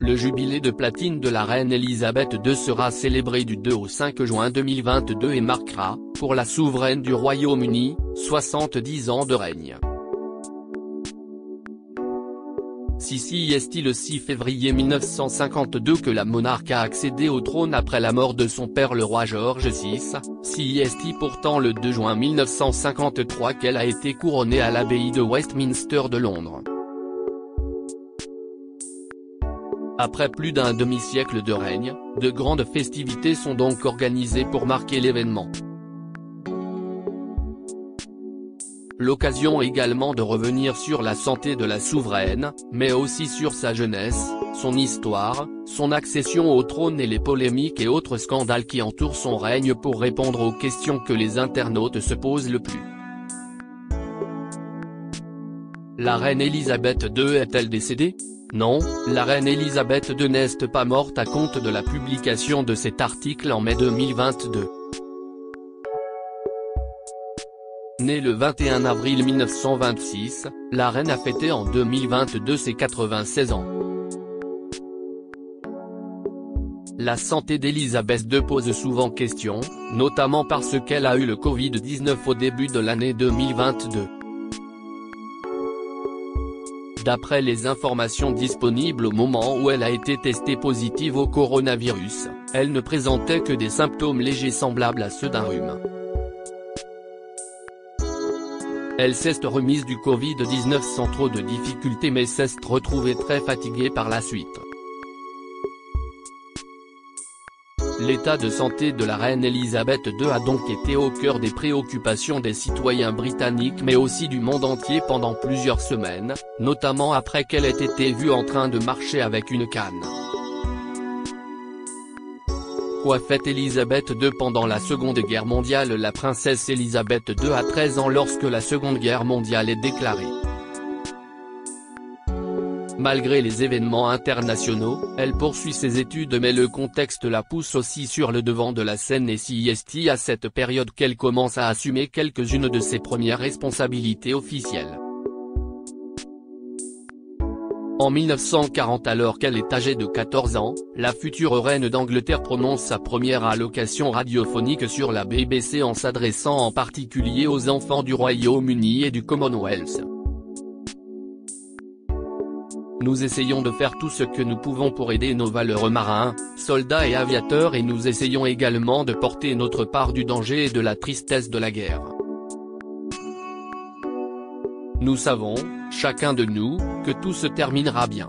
Le jubilé de platine de la reine Elisabeth II sera célébré du 2 au 5 juin 2022 et marquera, pour la souveraine du Royaume-Uni, 70 ans de règne. C'est le 6 février 1952 que la monarque a accédé au trône après la mort de son père le roi George VI, c'est pourtant le 2 juin 1953 qu'elle a été couronnée à l'abbaye de Westminster de Londres. Après plus d'un demi-siècle de règne, de grandes festivités sont donc organisées pour marquer l'événement. L'occasion également de revenir sur la santé de la souveraine, mais aussi sur sa jeunesse, son histoire, son accession au trône et les polémiques et autres scandales qui entourent son règne pour répondre aux questions que les internautes se posent le plus. La reine Elisabeth II est-elle décédée? Non, la reine Elisabeth II n'est pas morte à compte de la publication de cet article en mai 2022. Née le 21 avril 1926, la reine a fêté en 2022 ses 96 ans. La santé d'Elisabeth II pose souvent question, notamment parce qu'elle a eu le Covid-19 au début de l'année 2022. D'après les informations disponibles au moment où elle a été testée positive au coronavirus, elle ne présentait que des symptômes légers semblables à ceux d'un rhume. Elle s'est remise du Covid-19 sans trop de difficultés mais s'est retrouvée très fatiguée par la suite. L'état de santé de la reine Elisabeth II a donc été au cœur des préoccupations des citoyens britanniques mais aussi du monde entier pendant plusieurs semaines, notamment après qu'elle ait été vue en train de marcher avec une canne. Quoi fait Elisabeth II pendant la Seconde Guerre mondiale? La princesse Elisabeth II a 13 ans lorsque la Seconde Guerre mondiale est déclarée. Malgré les événements internationaux, elle poursuit ses études mais le contexte la pousse aussi sur le devant de la scène et c'est à cette période qu'elle commence à assumer quelques-unes de ses premières responsabilités officielles. En 1940 alors qu'elle est âgée de 14 ans, la future reine d'Angleterre prononce sa première allocution radiophonique sur la BBC en s'adressant en particulier aux enfants du Royaume-Uni et du Commonwealth. Nous essayons de faire tout ce que nous pouvons pour aider nos valeureux marins, soldats et aviateurs et nous essayons également de porter notre part du danger et de la tristesse de la guerre. Nous savons, chacun de nous, que tout se terminera bien.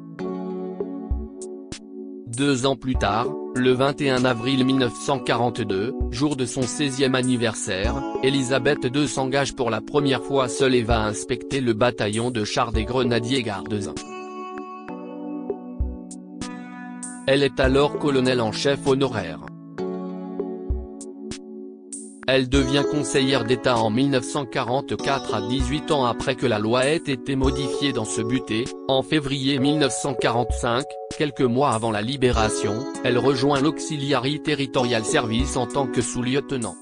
2 ans plus tard, le 21 avril 1942, jour de son 16e anniversaire, Elisabeth II s'engage pour la première fois seule et va inspecter le bataillon de chars des Grenadiers Gardes. Elle est alors colonel en chef honoraire. Elle devient conseillère d'État en 1944 à 18 ans après que la loi ait été modifiée dans ce but et, en février 1945, quelques mois avant la libération, elle rejoint l'Auxiliary Territorial Service en tant que sous-lieutenant.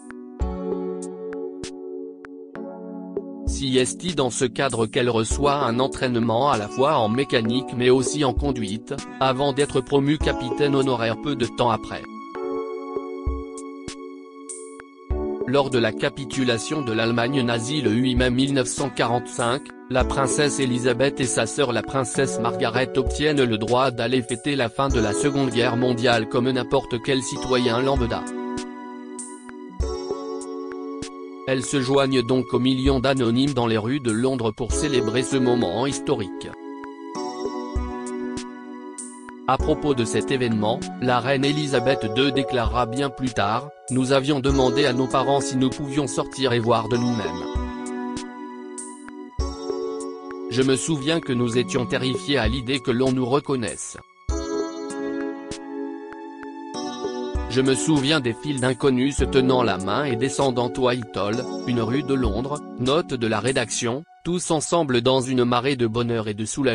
C'est dans ce cadre qu'elle reçoit un entraînement à la fois en mécanique mais aussi en conduite, avant d'être promue capitaine honoraire peu de temps après. Lors de la capitulation de l'Allemagne nazie le 8 mai 1945, la princesse Elisabeth et sa sœur la princesse Margaret obtiennent le droit d'aller fêter la fin de la Seconde Guerre mondiale comme n'importe quel citoyen lambda. Elles se joignent donc aux millions d'anonymes dans les rues de Londres pour célébrer ce moment historique. À propos de cet événement, la reine Elisabeth II déclarera bien plus tard, « Nous avions demandé à nos parents si nous pouvions sortir et voir de nous-mêmes. Je me souviens que nous étions terrifiés à l'idée que l'on nous reconnaisse. Je me souviens des files d'inconnus se tenant la main et descendant Whitehall, une rue de Londres, note de la rédaction, tous ensemble dans une marée de bonheur et de soulagement. »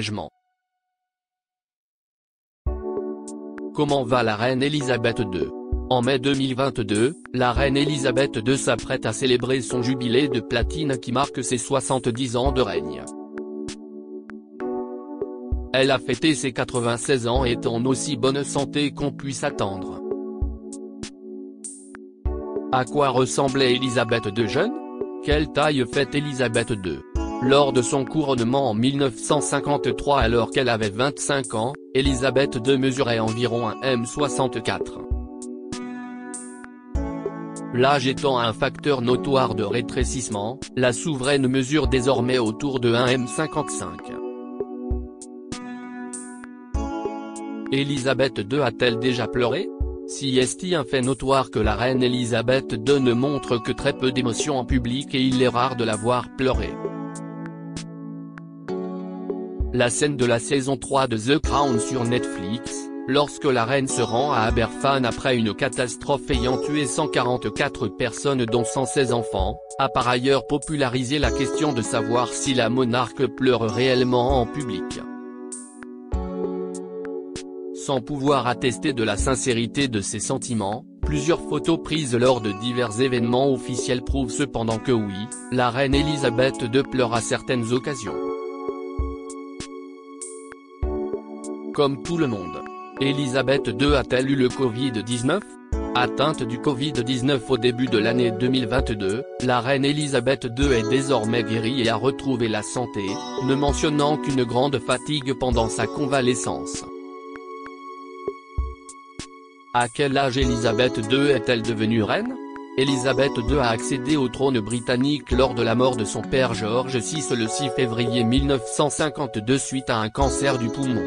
Comment va la reine Elisabeth II? En mai 2022, la reine Elisabeth II s'apprête à célébrer son jubilé de platine qui marque ses 70 ans de règne. Elle a fêté ses 96 ans et est en aussi bonne santé qu'on puisse attendre. À quoi ressemblait Élisabeth II jeune? Quelle taille fait Élisabeth II? Lors de son couronnement en 1953 alors qu'elle avait 25 ans, Élisabeth II mesurait environ 1,64 m. L'âge étant un facteur notoire de rétrécissement, la souveraine mesure désormais autour de 1,55 m. Élisabeth II a-t-elle déjà pleuré? Si est un fait notoire que la reine Élisabeth II ne montre que très peu d'émotion en public et il est rare de la voir pleurer. La scène de la saison 3 de The Crown sur Netflix, lorsque la reine se rend à Aberfan après une catastrophe ayant tué 144 personnes dont 116 enfants, a par ailleurs popularisé la question de savoir si la monarque pleure réellement en public. Sans pouvoir attester de la sincérité de ses sentiments, plusieurs photos prises lors de divers événements officiels prouvent cependant que oui, la reine Élisabeth II pleure à certaines occasions. Comme tout le monde. Élisabeth II a-t-elle eu le Covid-19? Atteinte du Covid-19 au début de l'année 2022, la reine Élisabeth II est désormais guérie et a retrouvé la santé, ne mentionnant qu'une grande fatigue pendant sa convalescence. À quel âge Élisabeth II est-elle devenue reine? Élisabeth II a accédé au trône britannique lors de la mort de son père George VI le 6 février 1952 suite à un cancer du poumon.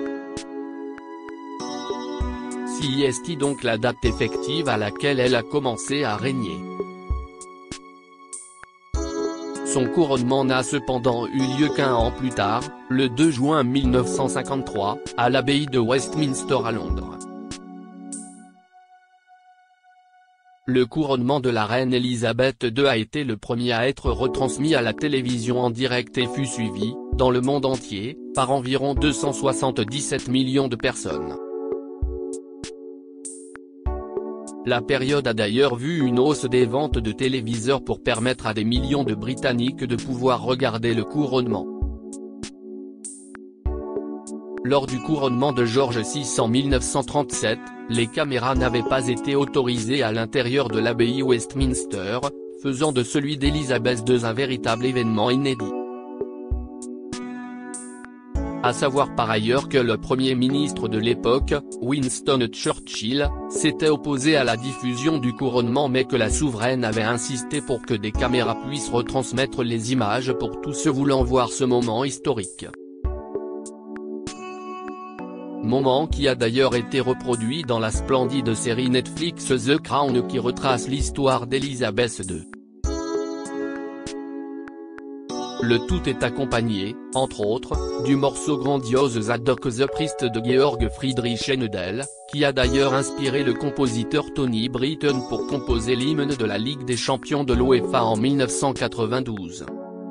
Si est donc la date effective à laquelle elle a commencé à régner. Son couronnement n'a cependant eu lieu qu'un an plus tard, le 2 juin 1953, à l'abbaye de Westminster à Londres. Le couronnement de la reine Élisabeth II a été le premier à être retransmis à la télévision en direct et fut suivi, dans le monde entier, par environ 277 millions de personnes. La période a d'ailleurs vu une hausse des ventes de téléviseurs pour permettre à des millions de Britanniques de pouvoir regarder le couronnement. Lors du couronnement de George VI en 1937, les caméras n'avaient pas été autorisées à l'intérieur de l'abbaye Westminster, faisant de celui d'Élisabeth II un véritable événement inédit. À savoir par ailleurs que le Premier ministre de l'époque, Winston Churchill, s'était opposé à la diffusion du couronnement mais que la souveraine avait insisté pour que des caméras puissent retransmettre les images pour tous ceux voulant voir ce moment historique. Moment qui a d'ailleurs été reproduit dans la splendide série Netflix The Crown qui retrace l'histoire d'Élisabeth II. Le tout est accompagné, entre autres, du morceau grandiose Zadok the Priest de Georg Friedrich Händel, qui a d'ailleurs inspiré le compositeur Tony Britton pour composer l'hymne de la Ligue des champions de l'UEFA en 1992.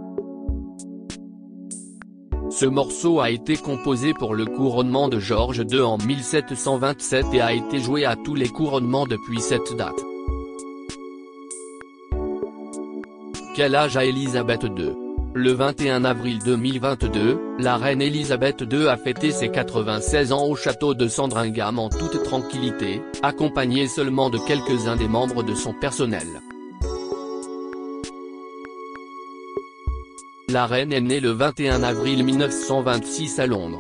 Ce morceau a été composé pour le couronnement de George II en 1727 et a été joué à tous les couronnements depuis cette date. Quel âge a Élisabeth II? Le 21 avril 2022, la reine Élisabeth II a fêté ses 96 ans au château de Sandringham en toute tranquillité, accompagnée seulement de quelques-uns des membres de son personnel. La reine est née le 21 avril 1926 à Londres.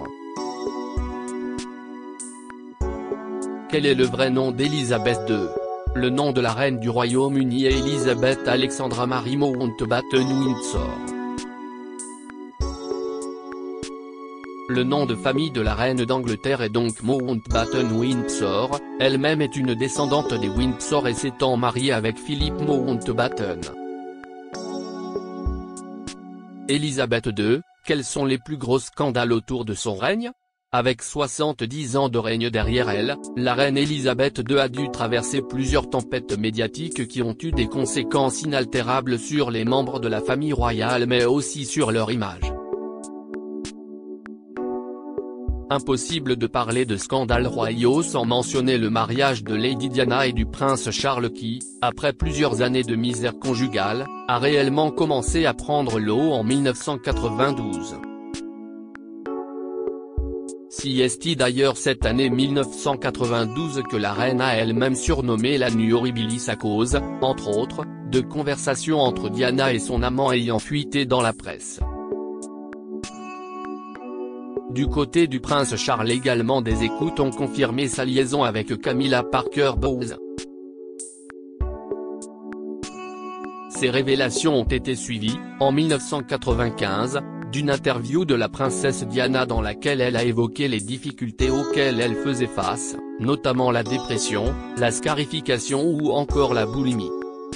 Quel est le vrai nom d'Élisabeth II? Le nom de la reine du Royaume-Uni est Elizabeth Alexandra Mary Mountbatten-Windsor. Le nom de famille de la reine d'Angleterre est donc Mountbatten-Windsor, elle-même est une descendante des Windsor et s'étant mariée avec Philip Mountbatten. Élisabeth II, quels sont les plus gros scandales autour de son règne? Avec 70 ans de règne derrière elle, la reine Élisabeth II a dû traverser plusieurs tempêtes médiatiques qui ont eu des conséquences inaltérables sur les membres de la famille royale mais aussi sur leur image. Impossible de parler de scandales royaux sans mentionner le mariage de Lady Diana et du prince Charles qui, après plusieurs années de misère conjugale, a réellement commencé à prendre l'eau en 1992. C'est d'ailleurs cette année 1992 que la reine a elle-même surnommé la nuit horribilis à cause, entre autres, de conversations entre Diana et son amant ayant fuité dans la presse. Du côté du prince Charles également, des écoutes ont confirmé sa liaison avec Camilla Parker Bowles. Ces révélations ont été suivies, en 1995, d'une interview de la princesse Diana dans laquelle elle a évoqué les difficultés auxquelles elle faisait face, notamment la dépression, la scarification ou encore la boulimie.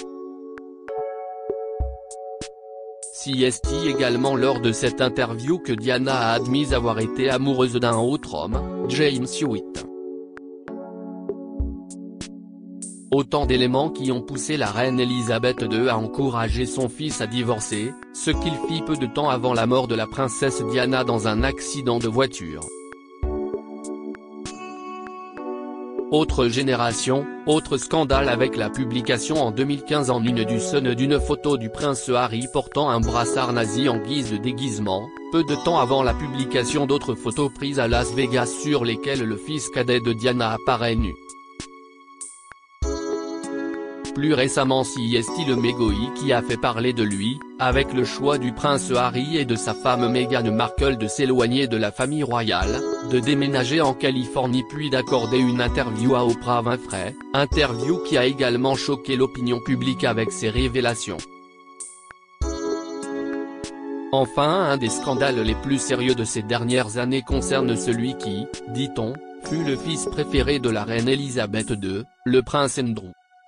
C'est également lors de cette interview que Diana a admis avoir été amoureuse d'un autre homme, James Hewitt. Autant d'éléments qui ont poussé la reine Elisabeth II à encourager son fils à divorcer, ce qu'il fit peu de temps avant la mort de la princesse Diana dans un accident de voiture. Autre génération, autre scandale avec la publication en 2015 en une du Sun d'une photo du prince Harry portant un brassard nazi en guise de déguisement, peu de temps avant la publication d'autres photos prises à Las Vegas sur lesquelles le fils cadet de Diana apparaît nu. Plus récemment c'est le mégoï qui a fait parler de lui, avec le choix du prince Harry et de sa femme Meghan Markle de s'éloigner de la famille royale, de déménager en Californie puis d'accorder une interview à Oprah Winfrey, interview qui a également choqué l'opinion publique avec ses révélations. Enfin, un des scandales les plus sérieux de ces dernières années concerne celui qui, dit-on, fut le fils préféré de la reine Elisabeth II, le prince Andrew.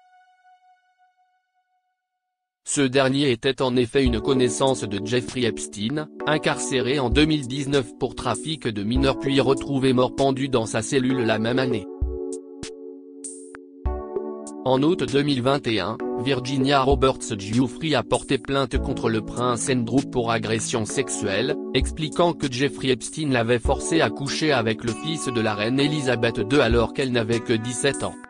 Ce dernier était en effet une connaissance de Jeffrey Epstein, incarcéré en 2019 pour trafic de mineurs puis retrouvé mort pendu dans sa cellule la même année. En août 2021, Virginia Roberts Giuffre a porté plainte contre le prince Andrew pour agression sexuelle, expliquant que Jeffrey Epstein l'avait forcé à coucher avec le fils de la reine Elisabeth II alors qu'elle n'avait que 17 ans.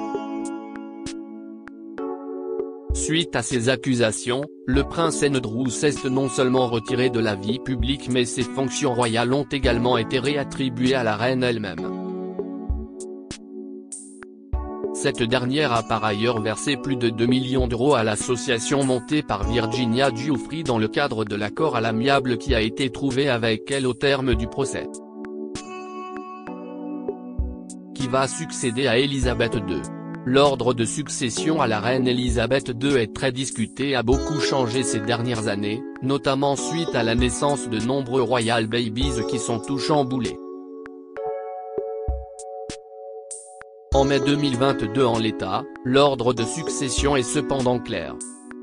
Suite à ces accusations, le prince Andrew s'est non seulement retiré de la vie publique mais ses fonctions royales ont également été réattribuées à la reine elle-même. Cette dernière a par ailleurs versé plus de 2 millions d'euros à l'association montée par Virginia Giuffre dans le cadre de l'accord à l'amiable qui a été trouvé avec elle au terme du procès. Qui va succéder à Elisabeth II? L'ordre de succession à la reine Elisabeth II est très discuté et a beaucoup changé ces dernières années, notamment suite à la naissance de nombreux royal babies qui sont tout chamboulés. En mai 2022 en l'état, l'ordre de succession est cependant clair.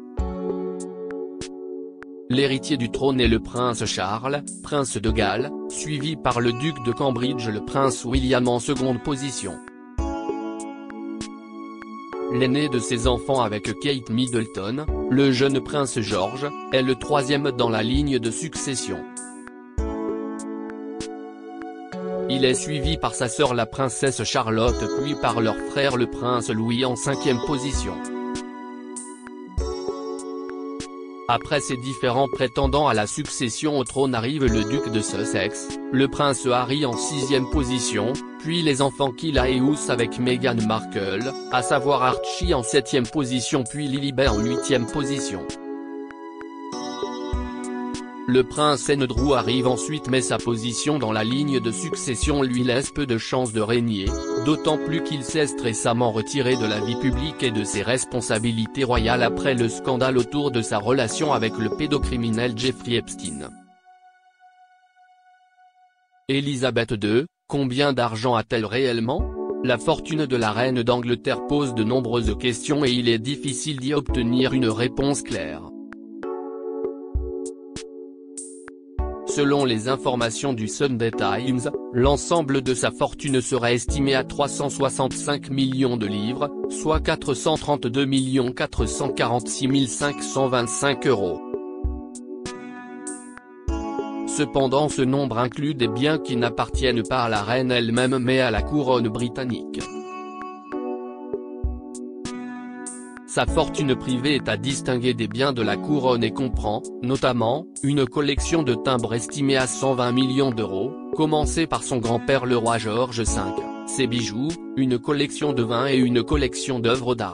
L'héritier du trône est le prince Charles, prince de Galles, suivi par le duc de Cambridge le prince William en seconde position. L'aîné de ses enfants avec Kate Middleton, le jeune prince George, est le troisième dans la ligne de succession. Il est suivi par sa sœur la princesse Charlotte puis par leur frère le prince Louis en cinquième position. Après ces différents prétendants à la succession au trône arrive le duc de Sussex, le prince Harry en sixième position, puis les enfants Killa et Hugh avec Meghan Markle, à savoir Archie en septième position puis Lilibet en huitième position. Le prince Andrew arrive ensuite mais sa position dans la ligne de succession lui laisse peu de chances de régner, d'autant plus qu'il s'est récemment retiré de la vie publique et de ses responsabilités royales après le scandale autour de sa relation avec le pédocriminel Jeffrey Epstein. Elisabeth II, combien d'argent a-t-elle réellement? La fortune de la reine d'Angleterre pose de nombreuses questions et il est difficile d'y obtenir une réponse claire. Selon les informations du Sunday Times, l'ensemble de sa fortune serait estimé à 365 millions de livres, soit 432 446 525 €. Cependant ce nombre inclut des biens qui n'appartiennent pas à la reine elle-même mais à la couronne britannique. Sa fortune privée est à distinguer des biens de la couronne et comprend, notamment, une collection de timbres estimée à 120 millions d'euros, commencer par son grand-père le roi George V, ses bijoux, une collection de vins et une collection d'œuvres d'art.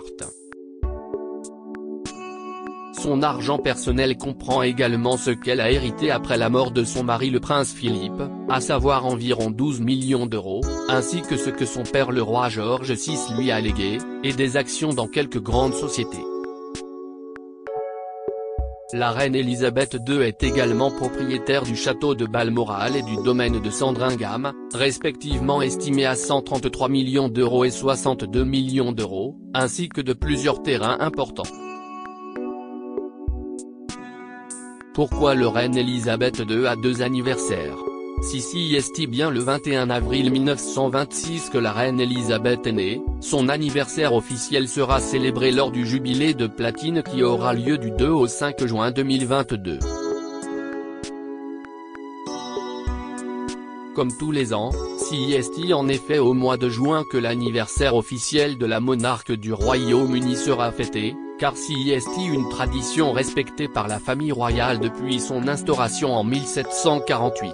Son argent personnel comprend également ce qu'elle a hérité après la mort de son mari le prince Philippe, à savoir environ 12 millions d'euros, ainsi que ce que son père le roi George VI lui a légué, et des actions dans quelques grandes sociétés. La reine Elisabeth II est également propriétaire du château de Balmoral et du domaine de Sandringham, respectivement estimés à 133 millions d'euros et 62 millions d'euros, ainsi que de plusieurs terrains importants. Pourquoi le reine Elisabeth II a deux anniversaires? Si est bien le 21 avril 1926 que la reine Elisabeth est née, son anniversaire officiel sera célébré lors du jubilé de platine qui aura lieu du 2 au 5 juin 2022. Comme tous les ans, c'est en effet au mois de juin que l'anniversaire officiel de la monarque du Royaume-Uni sera fêté, car c'est une tradition respectée par la famille royale depuis son instauration en 1748.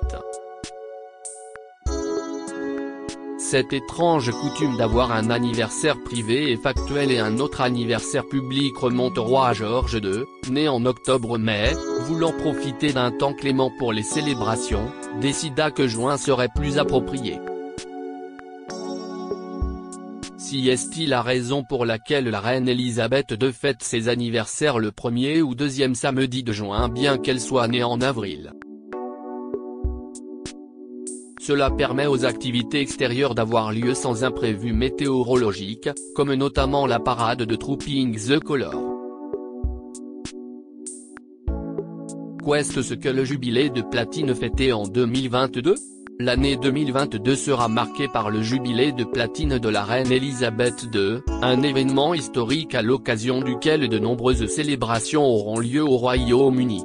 Cette étrange coutume d'avoir un anniversaire privé et factuel et un autre anniversaire public remonte au roi George II, né en octobre-mai, voulant profiter d'un temps clément pour les célébrations, décida que juin serait plus approprié. C'est la raison pour laquelle la reine Elisabeth II fête ses anniversaires le premier ou deuxième samedi de juin bien qu'elle soit née en avril. Cela permet aux activités extérieures d'avoir lieu sans imprévu météorologique, comme notamment la parade de Trooping the Colour. Qu'est-ce que le jubilé de platine fêté en 2022 ? L'année 2022 sera marquée par le jubilé de platine de la reine Elisabeth II, un événement historique à l'occasion duquel de nombreuses célébrations auront lieu au Royaume-Uni.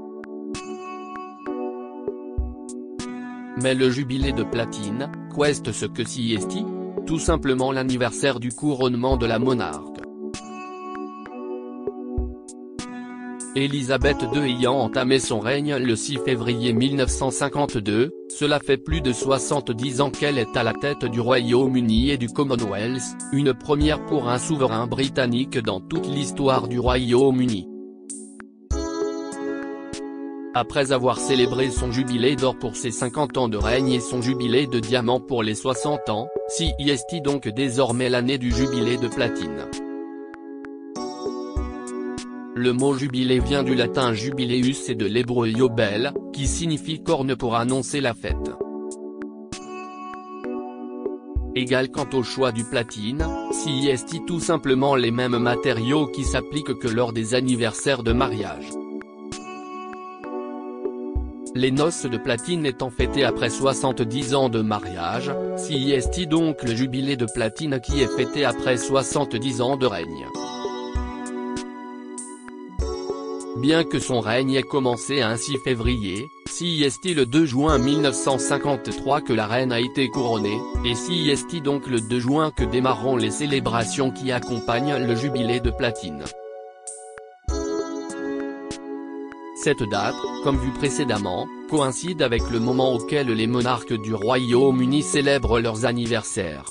Mais le jubilé de platine, qu'est-ce que c'est? Tout simplement l'anniversaire du couronnement de la monarque. Elisabeth II ayant entamé son règne le 6 février 1952, cela fait plus de 70 ans qu'elle est à la tête du Royaume-Uni et du Commonwealth, une première pour un souverain britannique dans toute l'histoire du Royaume-Uni. Après avoir célébré son jubilé d'or pour ses 50 ans de règne et son jubilé de diamant pour les 60 ans, c'est donc désormais l'année du jubilé de platine. Le mot jubilé vient du latin jubileus et de l'hébreu yobel, qui signifie corne pour annoncer la fête. Égal quant au choix du platine, c'est tout simplement les mêmes matériaux qui s'appliquent que lors des anniversaires de mariage. Les noces de platine étant fêtées après 70 ans de mariage, c'est donc le jubilé de platine qui est fêté après 70 ans de règne. Bien que son règne ait commencé un 6 février, c'est le 2 juin 1953 que la reine a été couronnée, et c'est donc le 2 juin que démarreront les célébrations qui accompagnent le jubilé de platine. Cette date, comme vu précédemment, coïncide avec le moment auquel les monarques du Royaume-Uni célèbrent leurs anniversaires.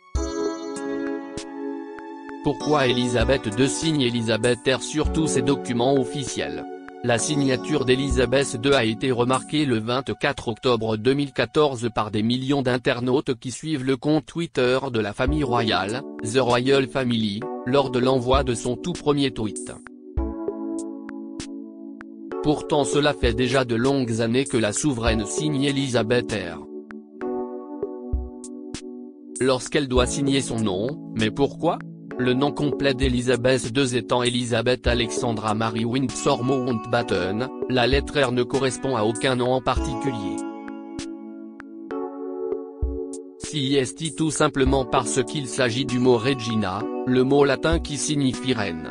Pourquoi Elisabeth II signe Elisabeth R sur tous ses documents officiels? La signature d'Elisabeth II a été remarquée le 24 octobre 2014 par des millions d'internautes qui suivent le compte Twitter de la famille royale, The Royal Family, lors de l'envoi de son tout premier tweet. Pourtant cela fait déjà de longues années que la souveraine signe Elisabeth R. Lorsqu'elle doit signer son nom, mais pourquoi? Le nom complet d'Elisabeth II étant Elizabeth Alexandra Mary Windsor Mountbatten, la lettre R ne correspond à aucun nom en particulier. C'est tout simplement parce qu'il s'agit du mot Regina, le mot latin qui signifie reine.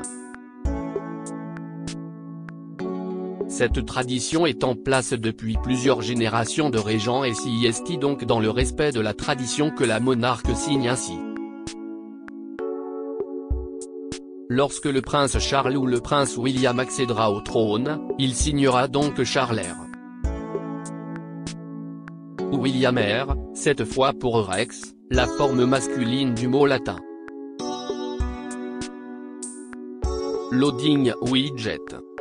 Cette tradition est en place depuis plusieurs générations de régents et c'est donc dans le respect de la tradition que la monarque signe ainsi. Lorsque le prince Charles ou le prince William accédera au trône, il signera donc Charles R. ou William R, cette fois pour Rex, la forme masculine du mot latin. Loading widget.